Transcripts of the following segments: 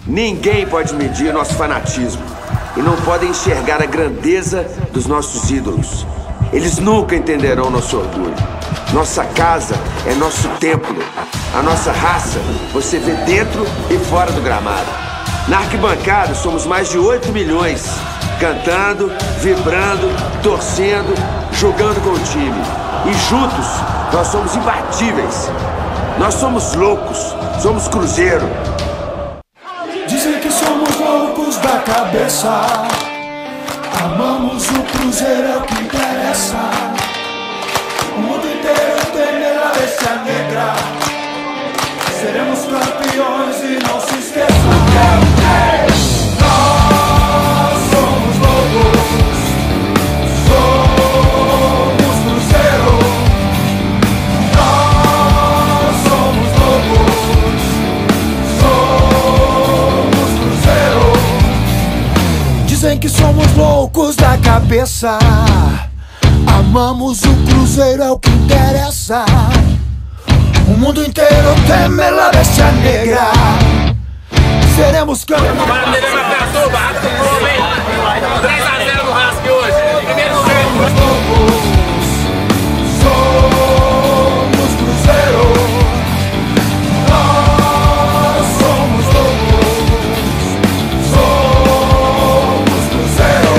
Ninguém pode medir nosso fanatismo e não podem enxergar a grandeza dos nossos ídolos. Eles nunca entenderão nosso orgulho. Nossa casa é nosso templo. A nossa raça você vê dentro e fora do gramado. Na arquibancada somos mais de 8 milhões, cantando, vibrando, torcendo, jogando com o time. E juntos nós somos imbatíveis. Nós somos loucos, somos Cruzeiro. Dizem que somos loucos da cabeça. Amamos o Cruzeiro, é o que interessa. O mundo inteiro tem a bestia negra. Seremos campeões e não se esqueça. Nós somos loucos, somos Cruzeiro. Nós somos loucos, somos Cruzeiro. Dizem que somos loucos da cabeça. Amamos o Cruzeiro, é o que interessa. O mundo inteiro teme a bestia negra. Seremos campeões. Somos Cruzeiro. Nós somos loucos. Somos Cruzeiro.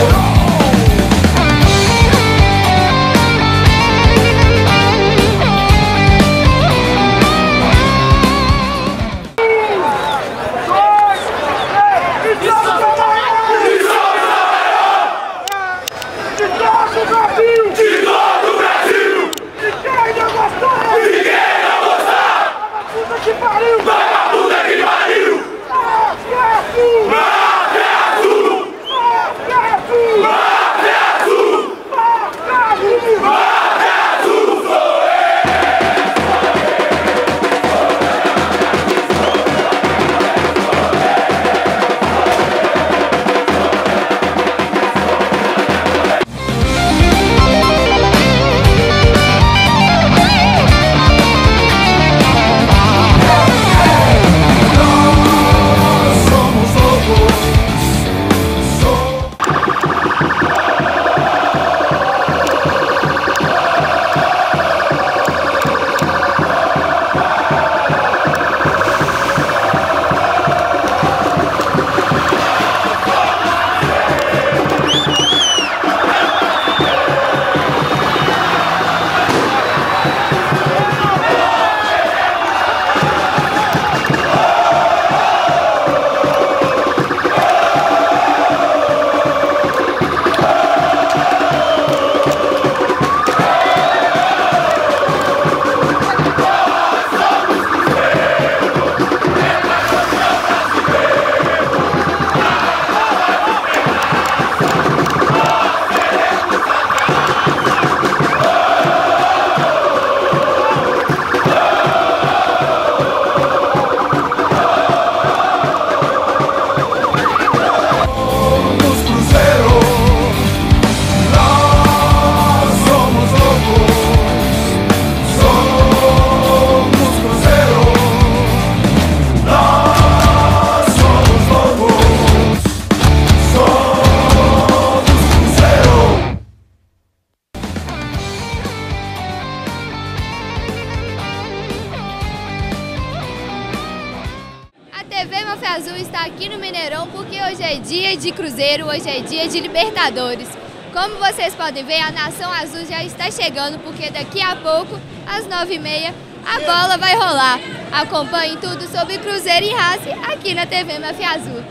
Azul está aqui no Mineirão porque hoje é dia de Cruzeiro, hoje é dia de Libertadores. Como vocês podem ver, a Nação Azul já está chegando porque daqui a pouco, às 9h30, a bola vai rolar. Acompanhe tudo sobre Cruzeiro e Racing aqui na TV Mafia Azul.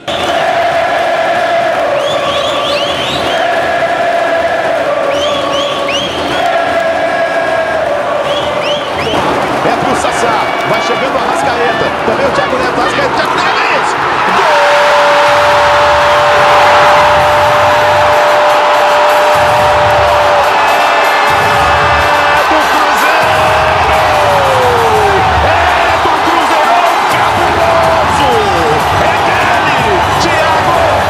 É pro Sassá, vai chegando a Arrascaeta, também o Thiago Neto, Arrascaeta, Thiago Neves! Gol!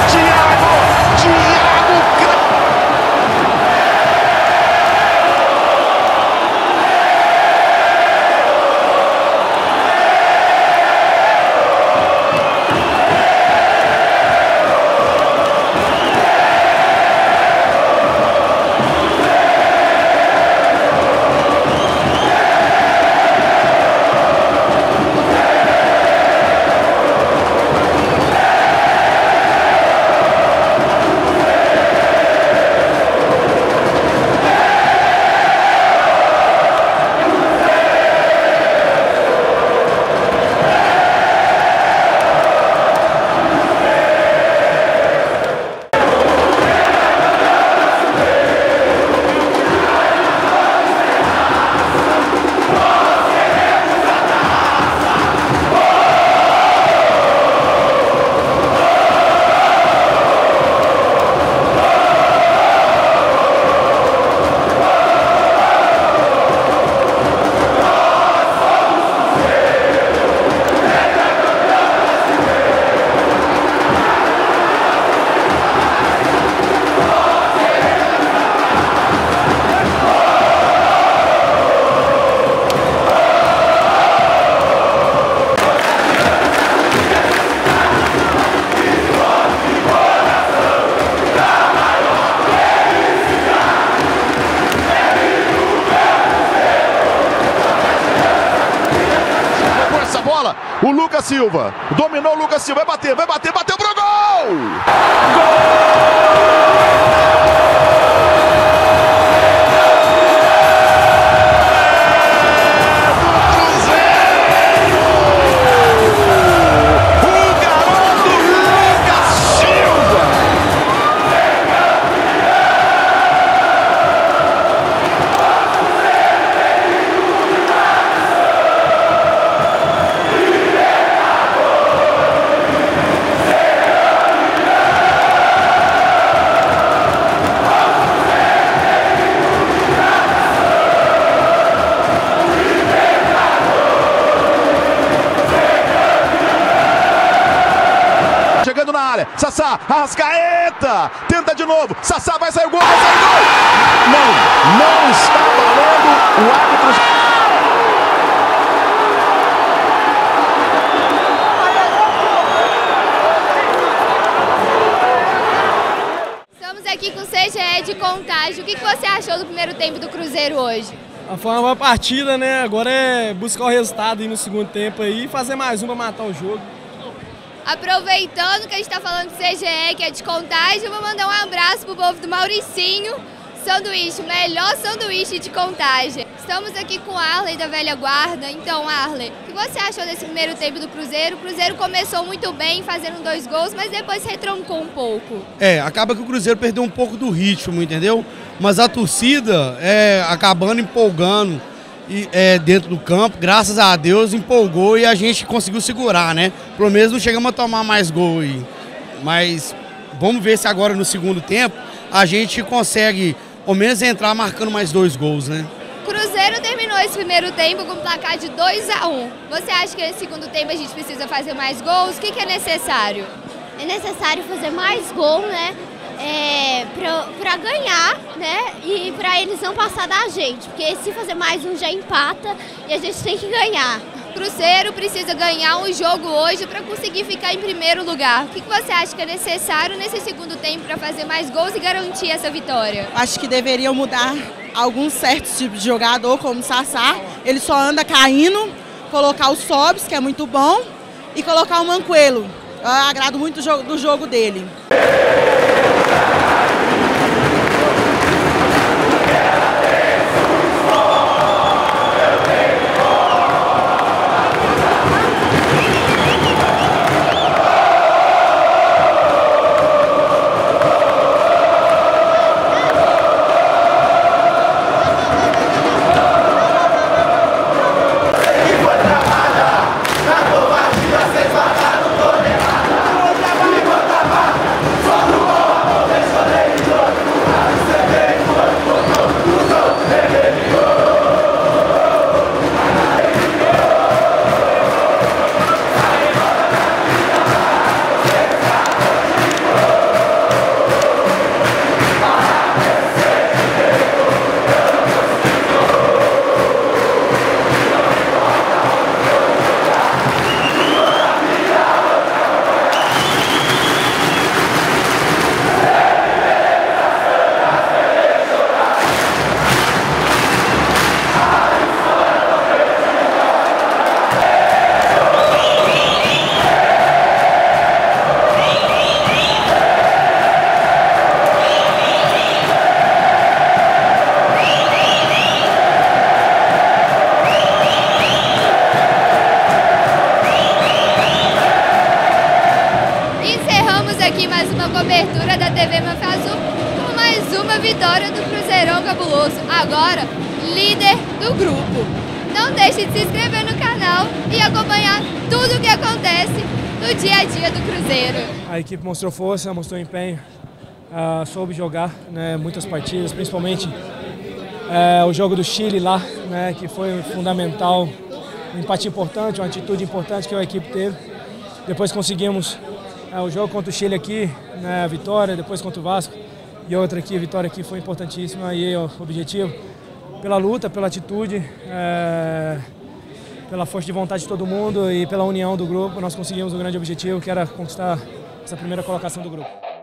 bola. O Lucas Silva. Dominou o Lucas Silva. Vai bater, bateu pro gol! Chegando na área, Sassá, Arrascaeta, tenta de novo, Sassá vai sair o gol, Não está valendo, o árbitro... Estamos aqui com o CGE de Contagem. O que você achou do primeiro tempo do Cruzeiro hoje? Foi uma boa partida, né? Agora é buscar o resultado aí no segundo tempo aí e fazer mais um para matar o jogo. Aproveitando que a gente está falando do CGE, que é de Contagem, eu vou mandar um abraço pro povo do Mauricinho Sanduíche, o melhor sanduíche de Contagem. Estamos aqui com a Arley da velha guarda. Então, Arley, o que você achou desse primeiro tempo do Cruzeiro? O Cruzeiro começou muito bem, fazendo 2 gols, mas depois retroncou um pouco. Acaba que o Cruzeiro perdeu um pouco do ritmo, entendeu? Mas a torcida acabando empolgando dentro do campo, graças a Deus empolgou e a gente conseguiu segurar, né? Pelo menos não chegamos a tomar mais gol aí. Mas vamos ver se agora no segundo tempo a gente consegue, ao menos, entrar marcando mais 2 gols, né? O Cruzeiro terminou esse primeiro tempo com um placar de 2-1. Você acha que nesse segundo tempo a gente precisa fazer mais gols? O que é necessário? É necessário fazer mais gol, né? Para ganhar, né? E para eles não passar da gente, porque se fazer mais um já empata e a gente tem que ganhar. O Cruzeiro precisa ganhar um jogo hoje para conseguir ficar em primeiro lugar. O que você acha que é necessário nesse segundo tempo para fazer mais gols e garantir essa vitória? Acho que deveriam mudar alguns certos tipos de jogador, como o Sassá. Ele só anda caindo, colocar o Sobis, que é muito bom, e colocar o Manquelo. Eu agrado muito do jogo dele. Aqui mais uma cobertura da TV Manfá Azul com mais uma vitória do Cruzeirão Cabuloso, agora líder do grupo. Não deixe de se inscrever no canal e acompanhar tudo o que acontece no dia a dia do Cruzeiro. A equipe mostrou força, mostrou empenho, soube jogar, né, muitas partidas, principalmente o jogo do Chile lá, né, que foi fundamental, um empate importante, uma atitude importante que a equipe teve. Depois conseguimos o jogo contra o Chile aqui, né, a vitória, depois contra o Vasco e outra aqui, a vitória aqui foi importantíssima e o objetivo, pela luta, pela atitude, pela força de vontade de todo mundo e pela união do grupo, nós conseguimos um grande objetivo que era conquistar essa primeira colocação do grupo.